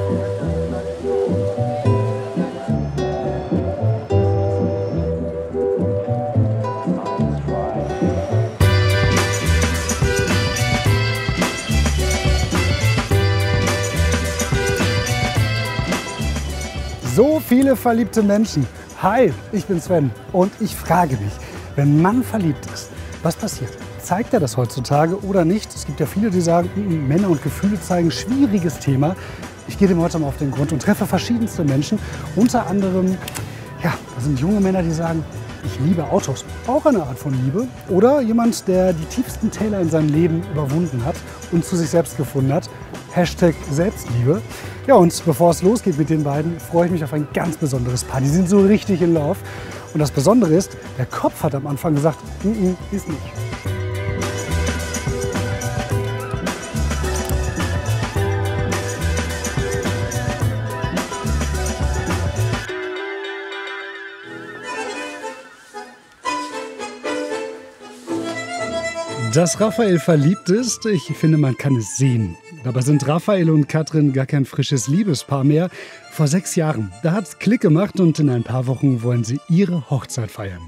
So viele verliebte Menschen. Hi, ich bin Sven und ich frage mich, wenn ein Mann verliebt ist, was passiert? Zeigt er das heutzutage oder nicht? Es gibt ja viele, die sagen, Männer und Gefühle zeigen, schwieriges Thema. Ich gehe dem heute mal auf den Grund und treffe verschiedenste Menschen. Unter anderem, ja, da sind junge Männer, die sagen, ich liebe Autos. Auch eine Art von Liebe. Oder jemand, der die tiefsten Täler in seinem Leben überwunden hat und zu sich selbst gefunden hat. Hashtag Selbstliebe. Ja, und bevor es losgeht mit den beiden, freue ich mich auf ein ganz besonderes Paar. Die sind so richtig in Love. Und das Besondere ist, der Kopf hat am Anfang gesagt, ist nicht. Dass Raphael verliebt ist, ich finde, man kann es sehen. Dabei sind Raphael und Katrin gar kein frisches Liebespaar mehr. Vor 6 Jahren, da hat's Klick gemacht und in ein paar Wochen wollen sie ihre Hochzeit feiern.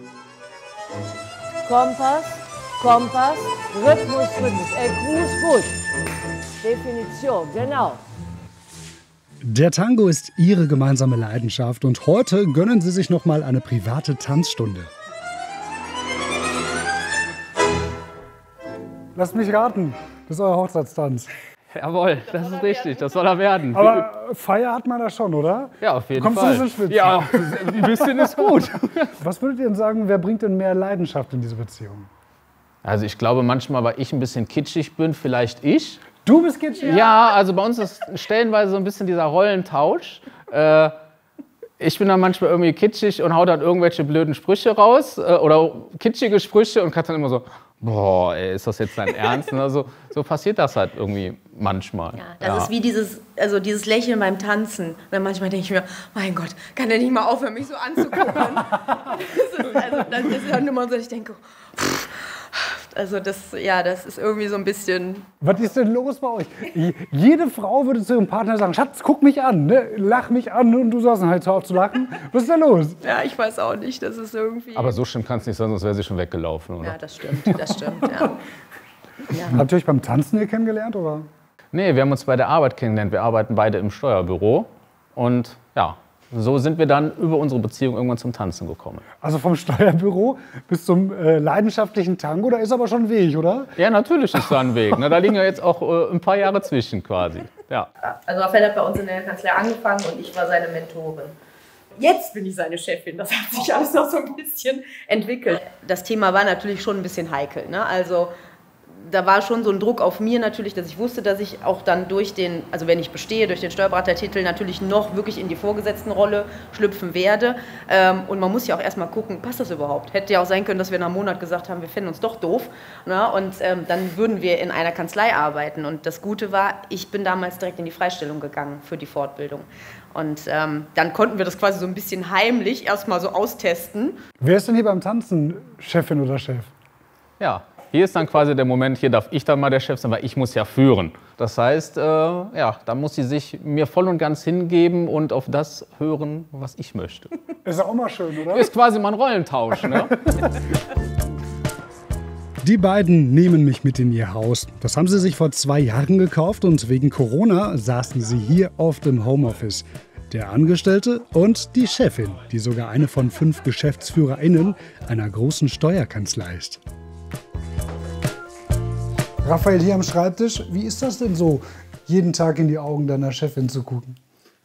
Kompass, Kompass, Rhythmus, Rhythmus. Gruß, gut. Definition, genau. Der Tango ist ihre gemeinsame Leidenschaft und heute gönnen sie sich noch mal eine private Tanzstunde. Lasst mich raten, das ist euer Hochzeitstanz. Jawohl, das ist richtig, das soll er werden. Aber Feier hat man da schon, oder? Ja, auf jeden Kommst Fall. Du ein bisschen schwitzen? Ja, ein bisschen ist gut. Was würdet ihr denn sagen, wer bringt denn mehr Leidenschaft in diese Beziehung? Also ich glaube manchmal, weil ich ein bisschen kitschig bin, vielleicht ich. Du bist kitschig? Ja, also bei uns ist stellenweise so ein bisschen dieser Rollentausch. Ich bin dann manchmal irgendwie kitschig und hau dann irgendwelche blöden Sprüche raus oder kitschige Sprüche und kann dann immer so, boah, ey, ist das jetzt dein Ernst? Also, so passiert das halt irgendwie manchmal. Ja, das ist wie dieses Lächeln beim Tanzen. Und manchmal denke ich mir, mein Gott, kann der nicht mal aufhören, mich so anzugucken? Das ist dann immer so, ich denke, also das ist irgendwie so ein bisschen... Was ist denn los bei euch? Jede Frau würde zu ihrem Partner sagen, Schatz, guck mich an, ne? Lach mich an, und du sagst, halt, hör auf zu lachen. Was ist denn los? Ja, ich weiß auch nicht, das ist irgendwie... Aber so schlimm kann es nicht sein, sonst wäre sie schon weggelaufen, oder? Ja, das stimmt, ja. Ja. Habt ihr euch beim Tanzen hier kennengelernt, oder? Nee, wir haben uns bei der Arbeit kennengelernt. Wir arbeiten beide im Steuerbüro und ja, so sind wir dann über unsere Beziehung irgendwann zum Tanzen gekommen. Also vom Steuerbüro bis zum leidenschaftlichen Tango, da ist aber schon ein Weg, oder? Ja, natürlich ist da ein Weg. Ne? Da liegen ja jetzt auch ein paar Jahre zwischen quasi. Ja. Also Raphael hat bei uns in der Kanzlei angefangen und ich war seine Mentorin. Jetzt bin ich seine Chefin, das hat sich alles noch so ein bisschen entwickelt. Das Thema war natürlich schon ein bisschen heikel, ne? Also da war schon so ein Druck auf mir natürlich, dass ich wusste, dass ich auch dann also wenn ich bestehe, durch den Steuerberatertitel natürlich noch wirklich in die Vorgesetztenrolle schlüpfen werde. Und man muss ja auch erstmal gucken, passt das überhaupt? Hätte ja auch sein können, dass wir nach einem Monat gesagt haben, wir finden uns doch doof. Ne? Und dann würden wir in einer Kanzlei arbeiten. Und das Gute war, ich bin damals direkt in die Freistellung gegangen für die Fortbildung. Und dann konnten wir das quasi so ein bisschen heimlich erstmal so austesten. Wer ist denn hier beim Tanzen Chefin oder Chef? Ja. Hier ist dann quasi der Moment, hier darf ich dann mal der Chef sein, weil ich muss ja führen. Das heißt, ja, da muss sie sich mir voll und ganz hingeben und auf das hören, was ich möchte. Ist auch mal schön, oder? Ist quasi mal ein Rollentausch, ne? Die beiden nehmen mich mit in ihr Haus. Das haben sie sich vor 2 Jahren gekauft und wegen Corona saßen sie hier oft im Homeoffice. Der Angestellte und die Chefin, die sogar eine von 5 GeschäftsführerInnen einer großen Steuerkanzlei ist. Raphael, hier am Schreibtisch, wie ist das denn so, jeden Tag in die Augen deiner Chefin zu gucken?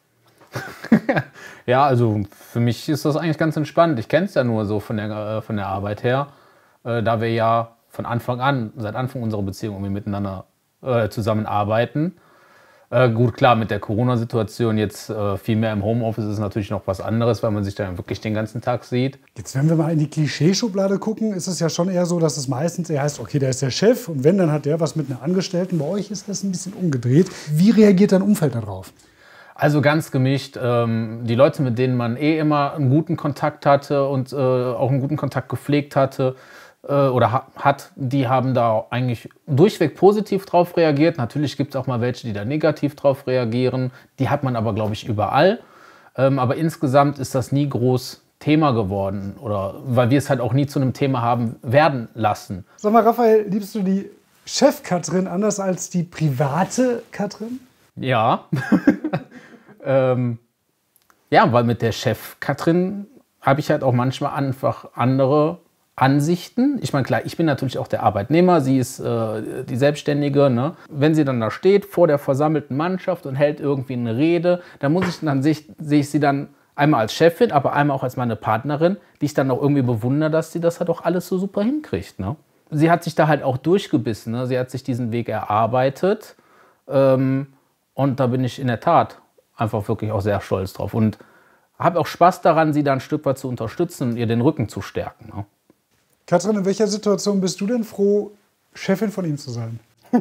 Ja, also für mich ist das eigentlich ganz entspannt. Ich kenne es ja nur so von der Arbeit her, da wir ja von Anfang an, seit Anfang unserer Beziehung irgendwie miteinander zusammenarbeiten. Gut, klar, mit der Corona-Situation jetzt viel mehr im Homeoffice ist natürlich noch was anderes, weil man sich dann wirklich den ganzen Tag sieht. Jetzt, wenn wir mal in die Klischeeschublade gucken, ist es ja schon eher so, dass es meistens eher heißt, okay, der ist der Chef und wenn, dann hat der was mit einer Angestellten. Bei euch ist das ein bisschen umgedreht. Wie reagiert dein Umfeld darauf? Also ganz gemischt. Die Leute, mit denen man immer einen guten Kontakt hatte und auch einen guten Kontakt gepflegt hatte, die haben da eigentlich durchweg positiv drauf reagiert. Natürlich gibt es auch mal welche, die da negativ drauf reagieren. Die hat man aber, glaube ich, überall. Aber insgesamt ist das nie groß Thema geworden, oder weil wir es halt auch nie zu einem Thema haben werden lassen. Sag mal, Raphael, liebst du die Chef-Katrin anders als die private Katrin? Ja. Ja, weil mit der Chef-Katrin habe ich halt auch manchmal einfach andere Ansichten. Ich meine, klar, ich bin natürlich auch der Arbeitnehmer, sie ist die Selbstständige. Ne? Wenn sie dann da steht vor der versammelten Mannschaft und hält irgendwie eine Rede, dann sehe ich sie dann einmal als Chefin, aber einmal auch als meine Partnerin, die ich dann auch irgendwie bewundere, dass sie das halt auch alles so super hinkriegt. Ne? Sie hat sich da halt auch durchgebissen. Ne? Sie hat sich diesen Weg erarbeitet. Und da bin ich in der Tat einfach wirklich auch sehr stolz drauf. Und habe auch Spaß daran, sie da ein Stück weit zu unterstützen und ihr den Rücken zu stärken. Ne? Katrin, in welcher Situation bist du denn froh, Chefin von ihm zu sein?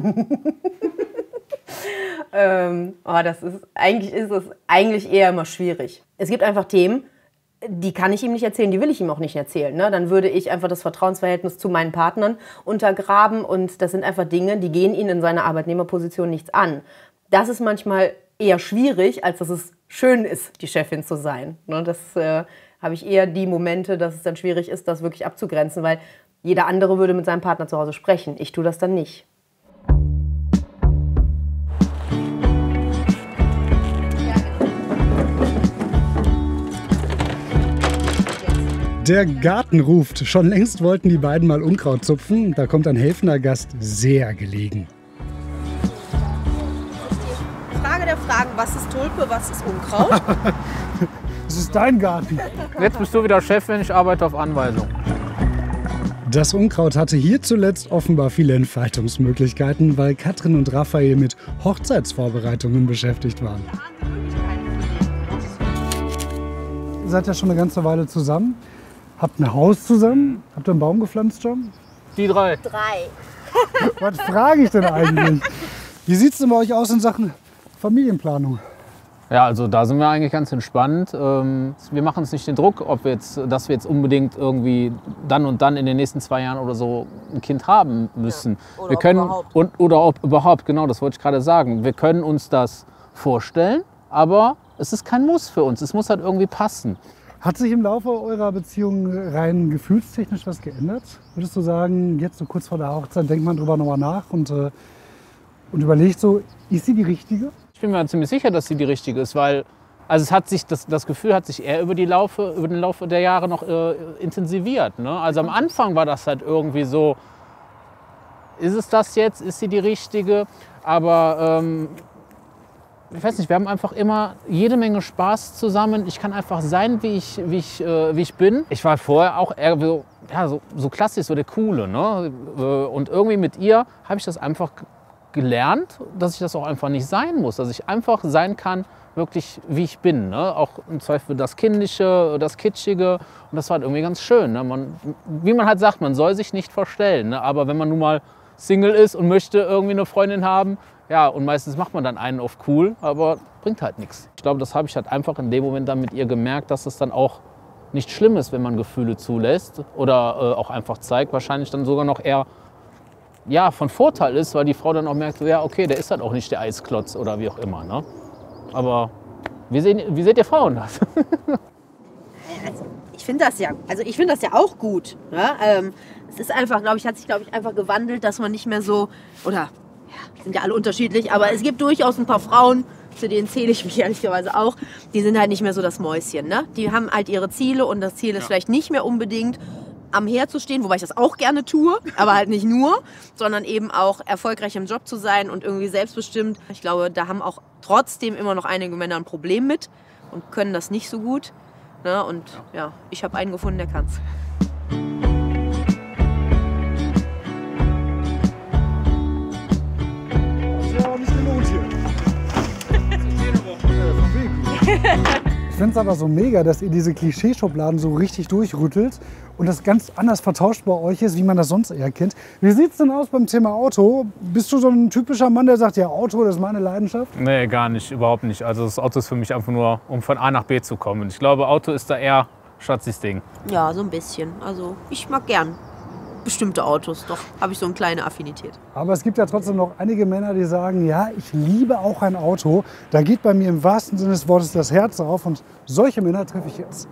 Eigentlich ist es eigentlich eher immer schwierig. Es gibt einfach Themen, die kann ich ihm nicht erzählen, die will ich ihm auch nicht erzählen. Ne? Dann würde ich einfach das Vertrauensverhältnis zu meinen Partnern untergraben und das sind einfach Dinge, die gehen ihn in seiner Arbeitnehmerposition nichts an. Das ist manchmal eher schwierig, als dass es schön ist, die Chefin zu sein. Ne? Das habe ich eher die Momente, dass es dann schwierig ist, das wirklich abzugrenzen, weil jeder andere würde mit seinem Partner zu Hause sprechen. Ich tue das dann nicht. Der Garten ruft. Schon längst wollten die beiden mal Unkraut zupfen. Da kommt ein helfender Gast sehr gelegen. Frage der Fragen, was ist Tulpe, was ist Unkraut? Es ist dein Garten. Jetzt bist du wieder Chefin, ich arbeite auf Anweisung. Das Unkraut hatte hier zuletzt offenbar viele Entfaltungsmöglichkeiten, weil Katrin und Raphael mit Hochzeitsvorbereitungen beschäftigt waren. Ihr seid ja schon eine ganze Weile zusammen. Habt ein Haus zusammen? Habt ihr einen Baum gepflanzt schon? Die drei. Was frage ich denn eigentlich? Wie sieht es denn bei euch aus in Sachen Familienplanung? Ja, also da sind wir eigentlich ganz entspannt. Wir machen uns nicht den Druck, dass wir jetzt unbedingt irgendwie dann und dann in den nächsten 2 Jahren oder so ein Kind haben müssen. Ja, wir können, ob überhaupt, genau, das wollte ich gerade sagen. Wir können uns das vorstellen, aber es ist kein Muss für uns. Es muss halt irgendwie passen. Hat sich im Laufe eurer Beziehung rein gefühlstechnisch was geändert? Würdest du sagen, jetzt so kurz vor der Hochzeit denkt man drüber nochmal nach und überlegt so, ist sie die Richtige? Ich bin mir ziemlich sicher, dass sie die richtige ist, weil also es hat sich, das Gefühl hat sich eher über den Laufe der Jahre noch intensiviert. Ne? Also am Anfang war das halt irgendwie so, ist es das jetzt, ist sie die richtige? Aber ich weiß nicht, wir haben einfach immer jede Menge Spaß zusammen. Ich kann einfach sein, wie ich bin. Ich war vorher auch eher so klassisch, so der Coole. Ne? Und irgendwie mit ihr habe ich das einfach gelernt, dass ich das auch einfach nicht sein muss. Dass ich einfach sein kann, wirklich wie ich bin. Ne? Auch im Zweifel das Kindliche, das Kitschige. Und das war halt irgendwie ganz schön. Ne? Wie man halt sagt, man soll sich nicht verstellen. Ne? Aber wenn man nun mal Single ist und möchte irgendwie eine Freundin haben, ja, und meistens macht man dann einen auf cool, aber bringt halt nichts. Ich glaube, das habe ich halt einfach in dem Moment dann mit ihr gemerkt, dass es dann auch nicht schlimm ist, wenn man Gefühle zulässt oder auch einfach zeigt. Wahrscheinlich dann sogar noch eher von Vorteil ist, weil die Frau dann auch merkt, ja, okay, der ist halt auch nicht der Eisklotz oder wie auch immer. Ne? Aber wie seht ihr Frauen das? Also, ich finde das ja auch gut. Ne? Es ist einfach, hat sich einfach gewandelt, dass man nicht mehr so, oder sind ja alle unterschiedlich, aber es gibt durchaus ein paar Frauen, zu denen zähle ich mich ehrlicherweise auch, die sind halt nicht mehr so das Mäuschen. Ne? Die haben halt ihre Ziele und das Ziel ist vielleicht nicht mehr unbedingt am Herd zu stehen, wobei ich das auch gerne tue, aber halt nicht nur, sondern eben auch erfolgreich im Job zu sein und irgendwie selbstbestimmt. Ich glaube, da haben auch trotzdem immer noch einige Männer ein Problem mit und können das nicht so gut. Ne? Und ja, ich habe einen gefunden, der kann's. Ich finde es aber so mega, dass ihr diese Klischeeschubladen so richtig durchrüttelt und das ganz anders vertauscht bei euch ist, wie man das sonst eher kennt. Wie sieht es denn aus beim Thema Auto? Bist du so ein typischer Mann, der sagt, ja, Auto, das ist meine Leidenschaft? Nee, gar nicht, überhaupt nicht. Also das Auto ist für mich einfach nur, um von A nach B zu kommen. Ich glaube, Auto ist da eher Schatzis Ding. Ja, so ein bisschen. Also ich mag gern bestimmte Autos, doch, habe ich so eine kleine Affinität. Aber es gibt ja trotzdem noch einige Männer, die sagen, ja, ich liebe auch ein Auto. Da geht bei mir im wahrsten Sinne des Wortes das Herz auf. Und solche Männer treffe ich jetzt.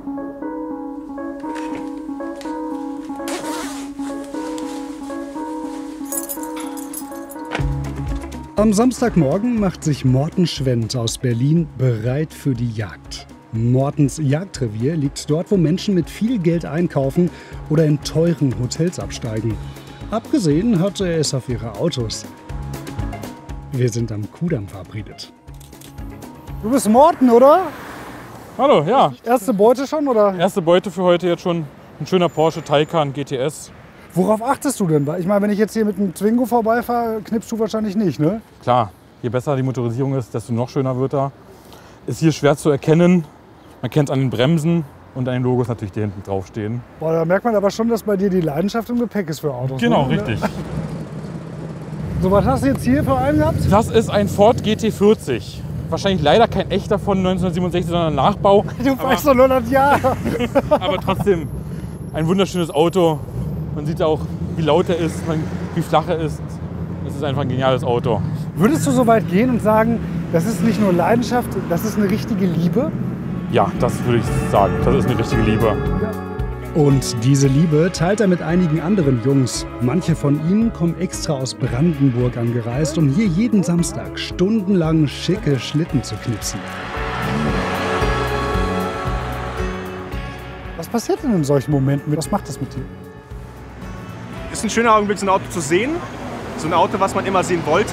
Am Samstagmorgen macht sich Morten Schwendt aus Berlin bereit für die Jagd. Mortens Jagdrevier liegt dort, wo Menschen mit viel Geld einkaufen oder in teuren Hotels absteigen. Abgesehen hat er es auf ihre Autos. Wir sind am Kudamm verabredet. Du bist Morten, oder? Hallo, ja. Erste Beute schon, oder? Erste Beute für heute jetzt schon. Ein schöner Porsche Taycan GTS. Worauf achtest du denn? Weil ich meine, wenn ich jetzt hier mit einem Twingo vorbeifahre, knippst du wahrscheinlich nicht, ne? Klar, je besser die Motorisierung ist, desto noch schöner wird er. Ist hier schwer zu erkennen. Man kennt es an den Bremsen und an den Logos natürlich, die hinten draufstehen. Boah, da merkt man aber schon, dass bei dir die Leidenschaft im Gepäck ist für Autos. Genau, ne? richtig. So, was hast du jetzt hier für einen gehabt? Das ist ein Ford GT40. Wahrscheinlich leider kein echter von 1967, sondern ein Nachbau. Du weißt doch nur das Jahr. Aber trotzdem ein wunderschönes Auto. Man sieht auch, wie laut er ist, wie flach er ist. Es ist einfach ein geniales Auto. Würdest du so weit gehen und sagen, das ist nicht nur Leidenschaft, das ist eine richtige Liebe? Ja, das würde ich sagen. Das ist eine richtige Liebe. Und diese Liebe teilt er mit einigen anderen Jungs. Manche von ihnen kommen extra aus Brandenburg angereist, um hier jeden Samstag stundenlang schicke Schlitten zu knipsen. Was passiert denn in solchen Momenten? Was macht das mit dir? Ist ein schöner Augenblick, so ein Auto zu sehen. So ein Auto, was man immer sehen wollte.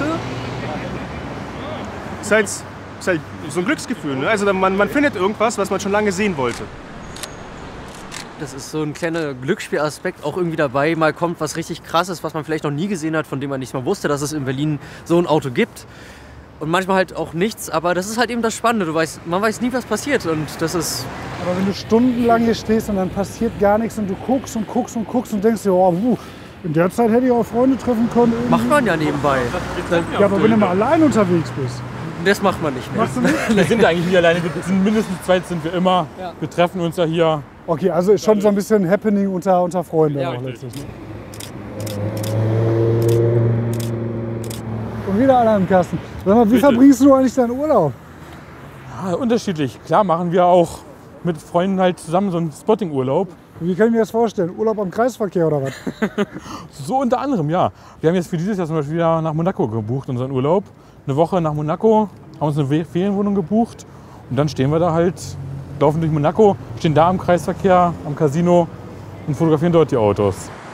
Ist halt so ein Glücksgefühl. Ne? Also man findet irgendwas, was man schon lange sehen wollte. Das ist so ein kleiner Glücksspielaspekt auch irgendwie dabei. Mal kommt was richtig Krasses, was man vielleicht noch nie gesehen hat, von dem man nicht mal wusste, dass es in Berlin so ein Auto gibt. Und manchmal halt auch nichts, aber das ist halt eben das Spannende. Man weiß nie, was passiert und das ist... Aber wenn du stundenlang hier stehst und dann passiert gar nichts und du guckst und guckst und guckst und denkst dir, oh, in der Zeit hätte ich auch Freunde treffen können. Irgendwie. Macht man ja nebenbei. Ja, aber wenn du mal allein unterwegs bist. Das macht man nicht mehr. Machst du nicht? Wir sind ja eigentlich nie alleine, wir sind mindestens zweit sind wir immer. Ja. Wir treffen uns ja hier. Okay, also ist schon so ein bisschen Happening unter Freunden. Ja, auch letztlich, ne? Und wieder einer im Kasten. Sag mal, wie verbringst du eigentlich deinen Urlaub? Ja, unterschiedlich. Klar machen wir auch mit Freunden halt zusammen so einen Spotting-Urlaub. Wie kann ich mir das vorstellen? Urlaub am Kreisverkehr oder was? So unter anderem, ja. Wir haben jetzt für dieses Jahr zum Beispiel wieder nach Monaco gebucht, unseren Urlaub. Eine Woche nach Monaco, haben uns eine Ferienwohnung gebucht. Und dann stehen wir da halt, laufen durch Monaco, stehen da am Kreisverkehr, am Casino und fotografieren dort die Autos.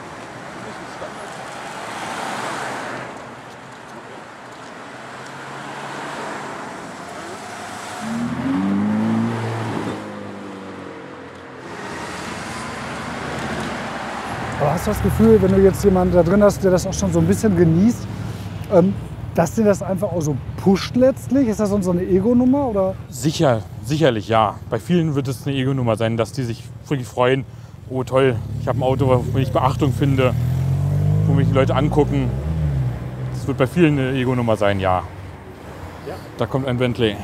Aber hast du das Gefühl, wenn du jetzt jemanden da drin hast, der das auch schon so ein bisschen genießt, dass dir das einfach auch so pusht letztlich? Ist das so eine Ego-Nummer? Oder? Sicherlich ja. Bei vielen wird es eine Ego-Nummer sein, dass die sich wirklich freuen. Oh toll, ich habe ein Auto, wo ich Beachtung finde, wo mich die Leute angucken. Das wird bei vielen eine Ego-Nummer sein, ja. Da kommt ein Bentley.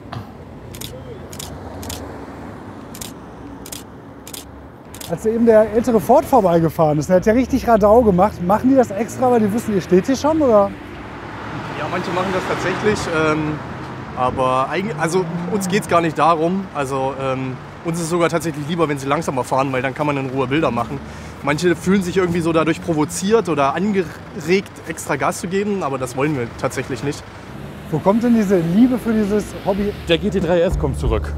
Als eben der ältere Ford vorbeigefahren ist, der hat ja richtig Radau gemacht. Machen die das extra, weil die wissen, ihr steht hier schon? Oder? Ja, manche machen das tatsächlich. Aber also, uns geht es gar nicht darum. Also, uns ist es sogar tatsächlich lieber, wenn sie langsamer fahren, weil dann kann man in Ruhe Bilder machen. Manche fühlen sich irgendwie so dadurch provoziert oder angeregt, extra Gas zu geben, aber das wollen wir tatsächlich nicht. Wo kommt denn diese Liebe für dieses Hobby? Der GT3 RS kommt zurück.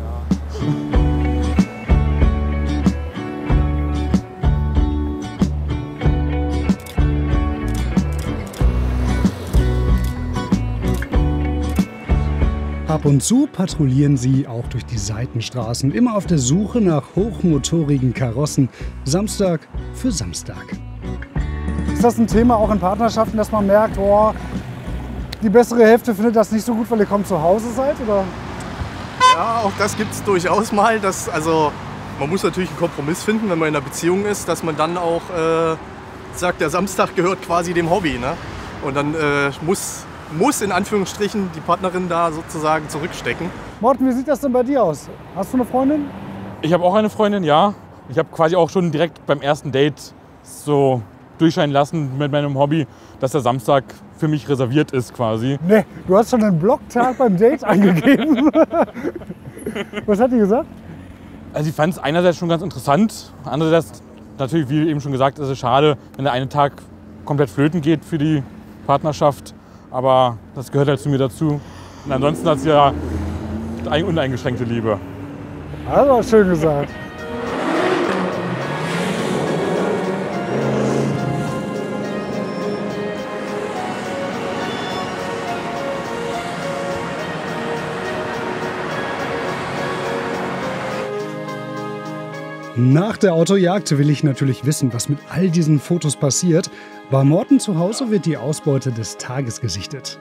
Ab und zu patrouillieren sie auch durch die Seitenstraßen, immer auf der Suche nach hochmotorigen Karossen, Samstag für Samstag. Ist das ein Thema auch in Partnerschaften, dass man merkt, oh, die bessere Hälfte findet das nicht so gut, weil ihr kaum zu Hause seid? Oder? Ja, auch das gibt es durchaus mal. Man muss natürlich einen Kompromiss finden, wenn man in einer Beziehung ist, dass man dann auch sagt, der Samstag gehört quasi dem Hobby. Ne? Und dann muss in Anführungsstrichen die Partnerin da sozusagen zurückstecken. Morten, wie sieht das denn bei dir aus? Hast du eine Freundin? Ich habe auch eine Freundin, ja. Ich habe quasi auch schon direkt beim ersten Date so durchscheinen lassen mit meinem Hobby, dass der Samstag für mich reserviert ist quasi. Nee, du hast schon einen Blocktag beim Date angegeben. Was hat die gesagt? Also ich fand es einerseits schon ganz interessant, andererseits natürlich, wie eben schon gesagt, ist es schade, wenn der eine Tag komplett flöten geht für die Partnerschaft. Aber das gehört halt zu mir dazu. Und ansonsten hat sie ja uneingeschränkte Liebe. Das war schön gesagt. Nach der Autojagd will ich natürlich wissen, was mit all diesen Fotos passiert. Bei Morten zu Hause wird die Ausbeute des Tages gesichtet.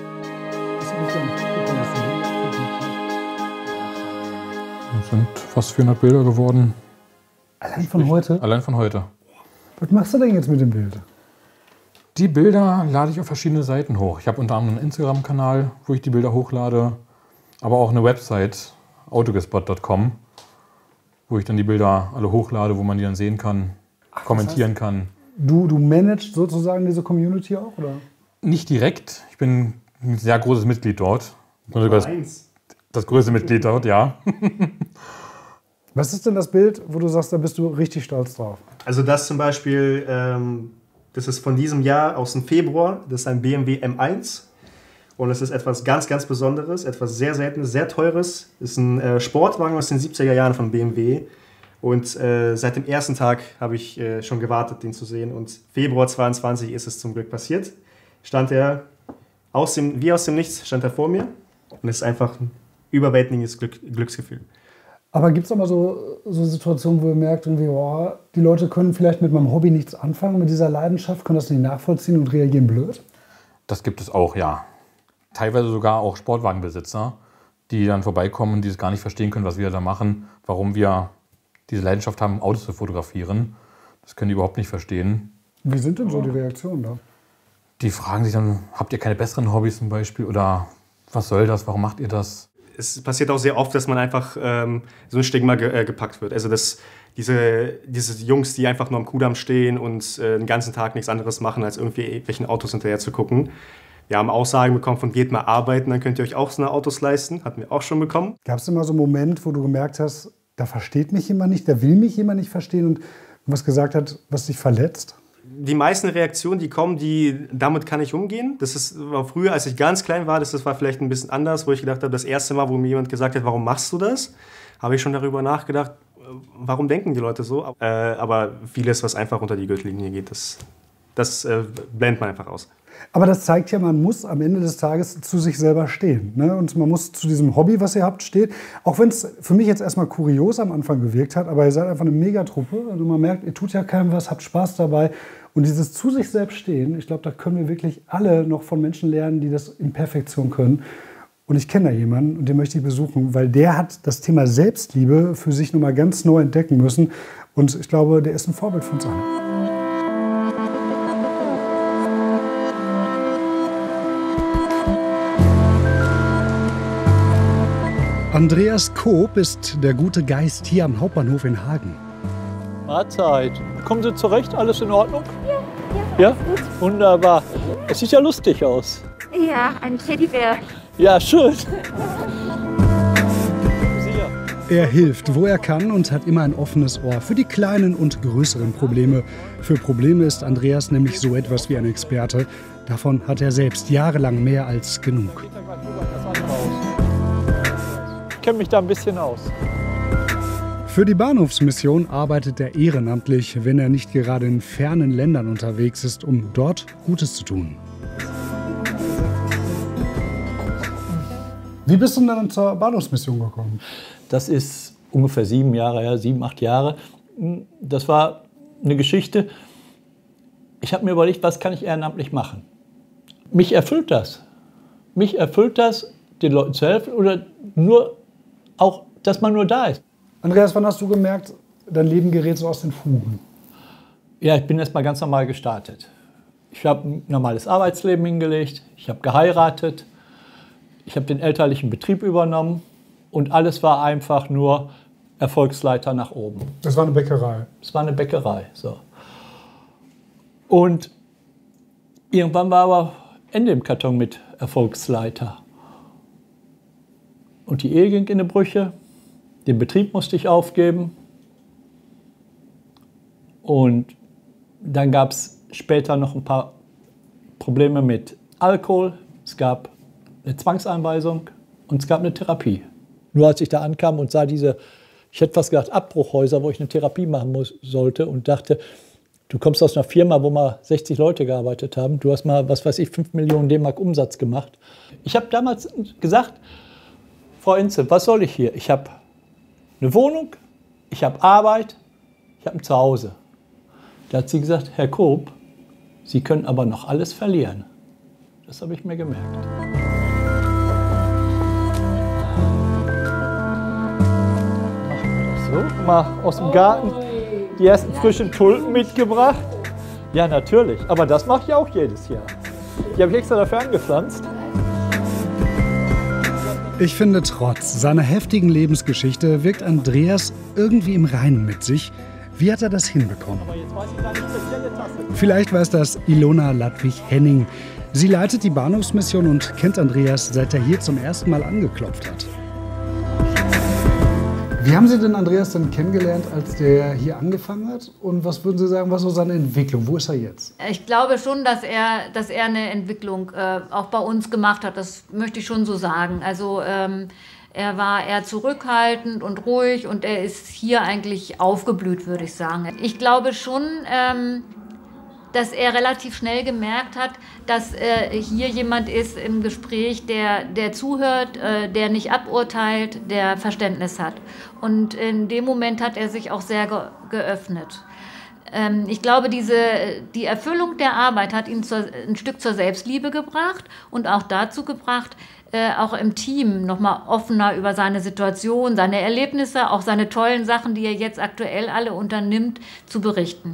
Es sind fast 400 Bilder geworden. Allein von heute? Allein von heute. Was machst du denn jetzt mit dem Bild? Die Bilder lade ich auf verschiedene Seiten hoch. Ich habe unter anderem einen Instagram-Kanal, wo ich die Bilder hochlade, aber auch eine Website, autogespot.com, wo ich dann die Bilder alle hochlade, wo man die dann sehen kann, kommentieren kann. Du managst sozusagen diese Community auch, oder? Nicht direkt. Ich bin ein sehr großes Mitglied dort. Das größte Mitglied dort, ja. Was ist denn das Bild, wo du sagst, da bist du richtig stolz drauf? Also das zum Beispiel, das ist von diesem Jahr aus dem Februar. Das ist ein BMW M1. Und es ist etwas ganz, ganz Besonderes, etwas sehr Seltenes, sehr Teures. Es ist ein Sportwagen aus den 70er Jahren von BMW. Und seit dem ersten Tag habe ich schon gewartet, den zu sehen. Und Februar 22 ist es zum Glück passiert. Stand er wie aus dem Nichts, stand er vor mir. Und es ist einfach ein überwältigendes Glücksgefühl. Aber gibt es auch mal so Situationen, wo ihr merkt, irgendwie, oh, die Leute können vielleicht mit meinem Hobby nichts anfangen, mit dieser Leidenschaft, können das nicht nachvollziehen und reagieren blöd? Das gibt es auch, ja. Teilweise sogar auch Sportwagenbesitzer, die dann vorbeikommen und die es gar nicht verstehen können, was wir da machen, warum wir diese Leidenschaft haben, Autos zu fotografieren. Das können die überhaupt nicht verstehen. Wie sind denn so die Reaktionen da? Die fragen sich dann, habt ihr keine besseren Hobbys zum Beispiel? Oder was soll das, warum macht ihr das? Es passiert auch sehr oft, dass man einfach so ein Stigma gepackt wird. Also diese Jungs, die einfach nur am Kudamm stehen und den ganzen Tag nichts anderes machen, als irgendwie irgendwelchen Autos hinterher zu gucken. Wir haben Aussagen bekommen von, geht mal arbeiten, dann könnt ihr euch auch so eine Autos leisten. Hatten wir auch schon bekommen. Gab es immer so einen Moment, wo du gemerkt hast, da versteht mich jemand nicht, da will mich jemand nicht verstehen und was gesagt hat, was dich verletzt? Die meisten Reaktionen, die kommen, damit kann ich umgehen. War früher, als ich ganz klein war, das war vielleicht ein bisschen anders, wo ich gedacht habe, das erste Mal, wo mir jemand gesagt hat, warum machst du das, habe ich schon darüber nachgedacht, warum denken die Leute so? Aber vieles, was einfach unter die Gürtellinie geht, das blendet man einfach aus. Aber das zeigt ja, man muss am Ende des Tages zu sich selber stehen. Ne? Und man muss zu diesem Hobby, was ihr habt, stehen. Auch wenn es für mich jetzt erstmal kurios am Anfang gewirkt hat, aber ihr seid einfach eine Megatruppe. Also man merkt, ihr tut ja keinem was, habt Spaß dabei. Und dieses zu sich selbst stehen, ich glaube, da können wir wirklich alle noch von Menschen lernen, die das in Perfektion können. Und ich kenne da jemanden und den möchte ich besuchen, weil der hat das Thema Selbstliebe für sich nochmal ganz neu entdecken müssen. Und ich glaube, der ist ein Vorbild für uns alle. Andreas Koop ist der gute Geist hier am Hauptbahnhof in Hagen. Mahlzeit. Kommen Sie zurecht? Alles in Ordnung? Ja? Gut. Wunderbar. Es sieht ja lustig aus. Ja, ein Teddybär. Ja, schön. Er hilft, wo er kann und hat immer ein offenes Ohr für die kleinen und größeren Probleme. Für Probleme ist Andreas nämlich so etwas wie ein Experte. Davon hat er selbst jahrelang mehr als genug. Ich kenne mich da ein bisschen aus. Für die Bahnhofsmission arbeitet er ehrenamtlich, wenn er nicht gerade in fernen Ländern unterwegs ist, um dort Gutes zu tun. Wie bist du denn dann zur Bahnhofsmission gekommen? Das ist ungefähr 7 Jahre her, 7, 8 Jahre. Das war eine Geschichte. Ich habe mir überlegt, was kann ich ehrenamtlich machen? Mich erfüllt das. Mich erfüllt das, den Leuten zu helfen oder nur auch, dass man nur da ist. Andreas, wann hast du gemerkt, dein Leben gerät so aus den Fugen? Ja, ich bin erst mal ganz normal gestartet. Ich habe ein normales Arbeitsleben hingelegt, ich habe geheiratet, ich habe den elterlichen Betrieb übernommen und alles war einfach nur Erfolgsleiter nach oben. Das war eine Bäckerei? Es war eine Bäckerei, so. Und irgendwann war aber Ende im Karton mit Erfolgsleiter. Und die Ehe ging in die Brüche, den Betrieb musste ich aufgeben. Und dann gab es später noch ein paar Probleme mit Alkohol. Es gab eine Zwangseinweisung und es gab eine Therapie. Nur als ich da ankam und sah diese, ich hätte fast gedacht, Abbruchhäuser, wo ich eine Therapie machen sollte und dachte, du kommst aus einer Firma, wo mal 60 Leute gearbeitet haben. Du hast mal, was weiß ich, 5 Millionen D-Mark Umsatz gemacht. Ich habe damals gesagt, Frau Enze, was soll ich hier? Ich habe eine Wohnung, ich habe Arbeit, ich habe ein Zuhause. Da hat sie gesagt, Herr Koop, Sie können aber noch alles verlieren. Das habe ich mir gemerkt. Machen wir das so. Mal aus dem Garten die ersten frischen Tulpen mitgebracht. Ja, natürlich. Aber das mache ich auch jedes Jahr. Die habe ich extra dafür angepflanzt. Ich finde, trotz seiner heftigen Lebensgeschichte wirkt Andreas irgendwie im Reinen mit sich. Wie hat er das hinbekommen? Vielleicht weiß das Ilona Ladwig-Henning. Sie leitet die Bahnhofsmission und kennt Andreas, seit er hier zum ersten Mal angeklopft hat. Wie haben Sie denn Andreas denn kennengelernt, als der hier angefangen hat? Und was würden Sie sagen, was ist so seine Entwicklung? Wo ist er jetzt? Ich glaube schon, dass er eine Entwicklung auch bei uns gemacht hat. Das möchte ich schon so sagen. Also er war eher zurückhaltend und ruhig und er ist hier eigentlich aufgeblüht, würde ich sagen. Ich glaube schon, dass er relativ schnell gemerkt hat, dass hier jemand ist im Gespräch, der zuhört, der nicht aburteilt, der Verständnis hat. Und in dem Moment hat er sich auch sehr geöffnet. Ich glaube, die Erfüllung der Arbeit hat ihn ein Stück zur Selbstliebe gebracht und auch dazu gebracht, auch im Team nochmal offener über seine Situation, seine Erlebnisse, auch seine tollen Sachen, die er jetzt aktuell alle unternimmt, zu berichten.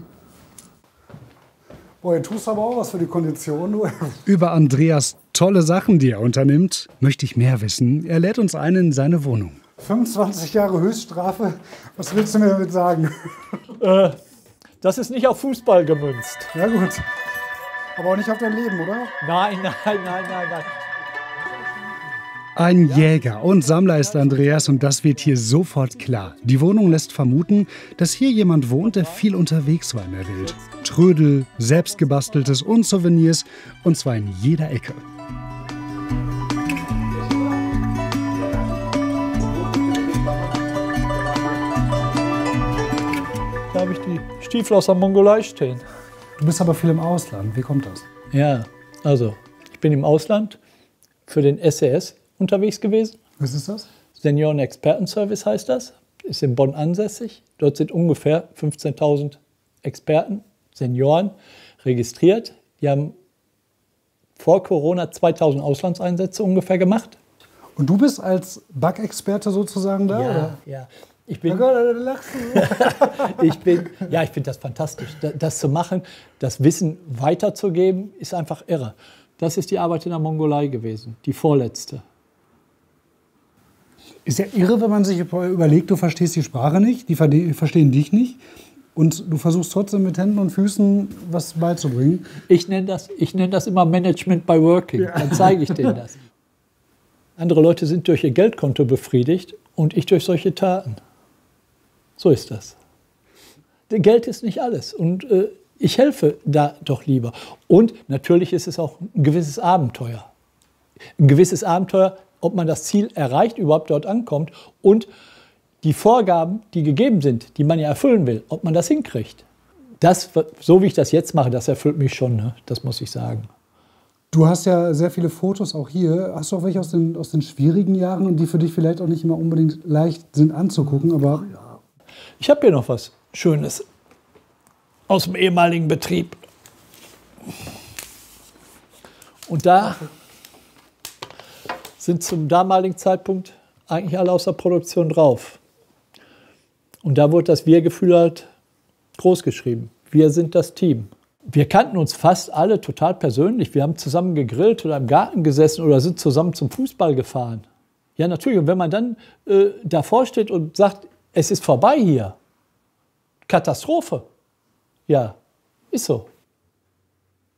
Boah, du tust aber auch was für die Kondition. Über Andreas tolle Sachen, die er unternimmt, möchte ich mehr wissen. Er lädt uns ein in seine Wohnung. 25 Jahre Höchststrafe, was willst du mir damit sagen? Das ist nicht auf Fußball gemünzt. Ja gut, aber auch nicht auf dein Leben, oder? Nein. Ein Jäger und Sammler ist Andreas und das wird hier sofort klar. Die Wohnung lässt vermuten, dass hier jemand wohnt, der viel unterwegs war in der Welt. Trödel, selbstgebasteltes und Souvenirs und zwar in jeder Ecke. Da habe ich die Stiefel aus der Mongolei stehen. Du bist aber viel im Ausland. Wie kommt das? Ja, also ich bin im Ausland für den SES unterwegs gewesen. Was ist das? Senioren-Expertenservice heißt das. Ist in Bonn ansässig. Dort sind ungefähr 15.000 Experten, Senioren, registriert. Die haben vor Corona 2.000 Auslandseinsätze ungefähr gemacht. Und du bist als Backexperte sozusagen da? Ja, oder? ja. Ich finde das fantastisch. Das zu machen, das Wissen weiterzugeben, ist einfach irre. Das ist die Arbeit in der Mongolei gewesen, die vorletzte. Ist ja irre, wenn man sich überlegt, du verstehst die Sprache nicht, die verstehen dich nicht und du versuchst trotzdem mit Händen und Füßen was beizubringen. Ich nenne das immer Management by Working. Ja. Dann zeige ich denen das. Andere Leute sind durch ihr Geldkonto befriedigt und ich durch solche Taten. So ist das. Geld ist nicht alles und ich helfe da doch lieber. Und natürlich ist es auch ein gewisses Abenteuer. Ein gewisses Abenteuer, ob man das Ziel erreicht, überhaupt dort ankommt und die Vorgaben, die gegeben sind, die man ja erfüllen will, ob man das hinkriegt. Das, so wie ich das jetzt mache, das erfüllt mich schon, ne? Das muss ich sagen. Du hast ja sehr viele Fotos auch hier. Hast du auch welche aus den schwierigen Jahren und die für dich vielleicht auch nicht immer unbedingt leicht sind anzugucken, aber... Ich habe hier noch was Schönes aus dem ehemaligen Betrieb. Und da sind zum damaligen Zeitpunkt eigentlich alle aus der Produktion drauf. Und da wurde das Wir-Gefühl halt groß geschrieben. Wir sind das Team. Wir kannten uns fast alle total persönlich. Wir haben zusammen gegrillt oder im Garten gesessen oder sind zusammen zum Fußball gefahren. Ja, natürlich. Und wenn man dann davor steht und sagt, es ist vorbei hier, Katastrophe. Ja, ist so.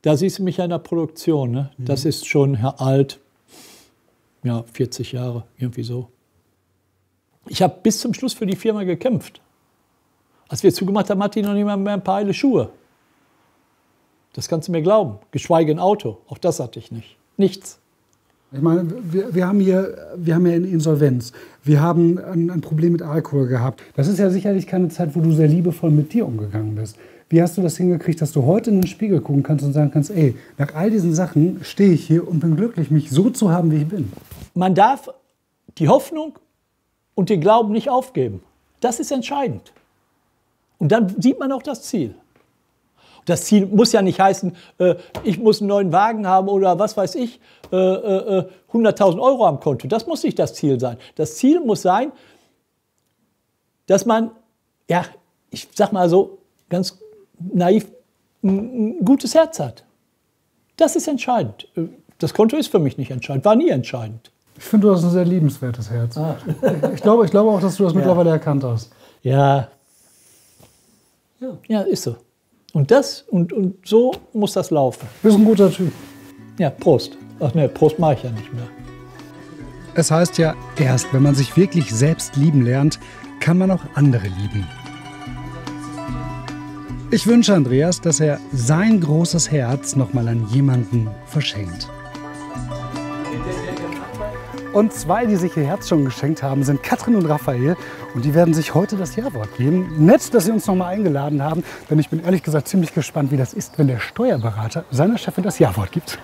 Da siehst du mich ja in der Produktion. Ne? Das ist schon alt, ja, 40 Jahre, irgendwie so. Ich habe bis zum Schluss für die Firma gekämpft. Als wir zugemacht haben, hatte ich noch nicht mal mehr ein paar heile Schuhe. Das kannst du mir glauben. Geschweige ein Auto. Auch das hatte ich nicht. Nichts. Ich meine, wir haben hier eine Insolvenz. Wir haben ein Problem mit Alkohol gehabt. Das ist ja sicherlich keine Zeit, wo du sehr liebevoll mit dir umgegangen bist. Wie hast du das hingekriegt, dass du heute in den Spiegel gucken kannst und sagen kannst, ey, nach all diesen Sachen stehe ich hier und bin glücklich, mich so zu haben, wie ich bin? Man darf die Hoffnung und den Glauben nicht aufgeben. Das ist entscheidend. Und dann sieht man auch das Ziel. Das Ziel muss ja nicht heißen, ich muss einen neuen Wagen haben oder was weiß ich, 100.000 Euro am Konto. Das muss nicht das Ziel sein. Das Ziel muss sein, dass man, ja, ich sag mal so ganz naiv, ein gutes Herz hat. Das ist entscheidend. Das Konto ist für mich nicht entscheidend, war nie entscheidend. Ich finde, du hast ein sehr liebenswertes Herz. Ich glaube auch, dass du das mittlerweile erkannt hast. Ja, ist so. Und so muss das laufen. Du bist ein guter Typ. Ja, Prost. Ach ne, Prost mache ich ja nicht mehr. Es heißt ja, erst wenn man sich wirklich selbst lieben lernt, kann man auch andere lieben. Ich wünsche Andreas, dass er sein großes Herz nochmal an jemanden verschenkt. Und zwei, die sich ihr Herz schon geschenkt haben, sind Katrin und Raphael. Und die werden sich heute das Ja-Wort geben. Nett, dass sie uns nochmal eingeladen haben. Denn ich bin ehrlich gesagt ziemlich gespannt, wie das ist, wenn der Steuerberater seiner Chefin das Ja-Wort gibt.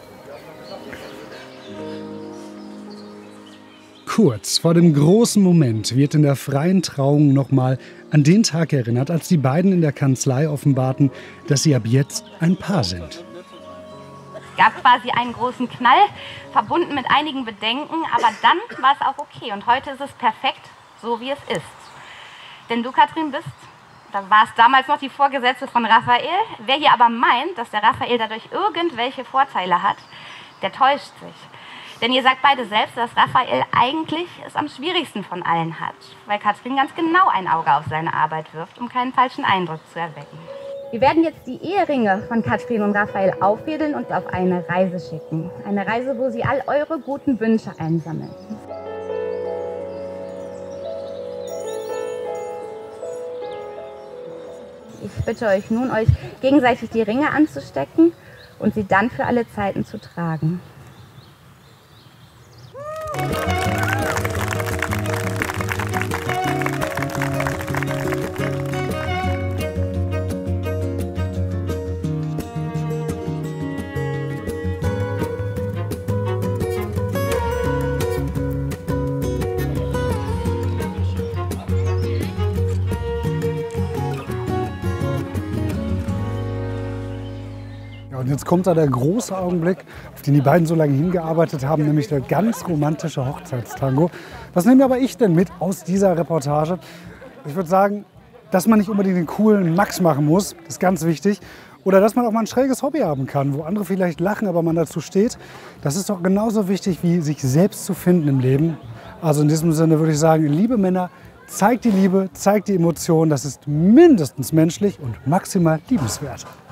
Kurz vor dem großen Moment wird in der freien Trauung nochmal an den Tag erinnert, als die beiden in der Kanzlei offenbarten, dass sie ab jetzt ein Paar sind. Es gab quasi einen großen Knall, verbunden mit einigen Bedenken, aber dann war es auch okay. Und heute ist es perfekt, so wie es ist. Denn du, Katrin, bist, da war es damals noch die Vorgesetzte von Raphael. Wer hier aber meint, dass der Raphael dadurch irgendwelche Vorteile hat, der täuscht sich. Denn ihr sagt beide selbst, dass Raphael eigentlich es am schwierigsten von allen hat, weil Katrin ganz genau ein Auge auf seine Arbeit wirft, um keinen falschen Eindruck zu erwecken. Wir werden jetzt die Eheringe von Katrin und Raphael aufwedeln und auf eine Reise schicken. Eine Reise, wo sie all eure guten Wünsche einsammeln. Ich bitte euch nun, euch gegenseitig die Ringe anzustecken und sie dann für alle Zeiten zu tragen. Und jetzt kommt da der große Augenblick, auf den die beiden so lange hingearbeitet haben, nämlich der ganz romantische Hochzeitstango. Was nehme aber ich denn mit aus dieser Reportage? Ich würde sagen, dass man nicht unbedingt den coolen Max machen muss, das ist ganz wichtig. Oder dass man auch mal ein schräges Hobby haben kann, wo andere vielleicht lachen, aber man dazu steht. Das ist doch genauso wichtig, wie sich selbst zu finden im Leben. Also in diesem Sinne würde ich sagen, liebe Männer, zeigt die Liebe, zeigt die Emotionen. Das ist mindestens menschlich und maximal liebenswert.